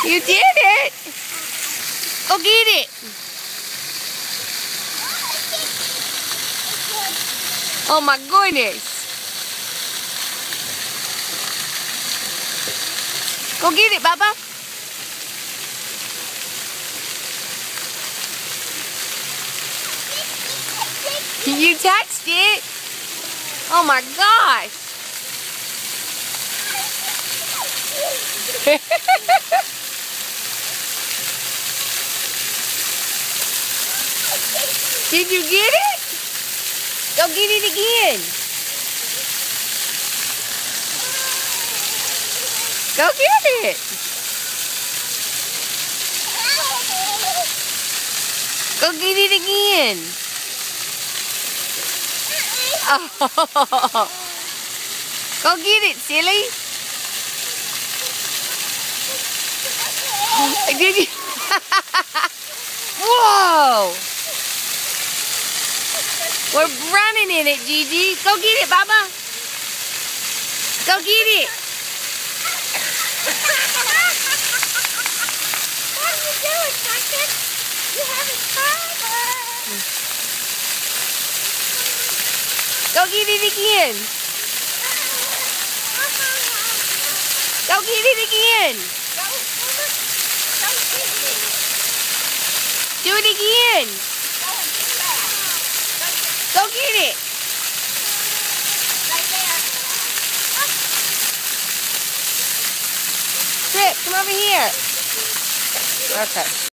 You did it! Go get it! Oh my goodness! Go get it, Bubba! You touched it! Oh my gosh! Did you get it? Go get it again. Go get it. Go get it again. Oh. Go get it, silly. Did you? Whoa. We're running in it, Gigi. Go get it, Baba. Go get it. What are you doing, Duncan? You having fun? Go get it again. Go get it again. Do it again. Go get it. Right there. Trip, come over here. Okay.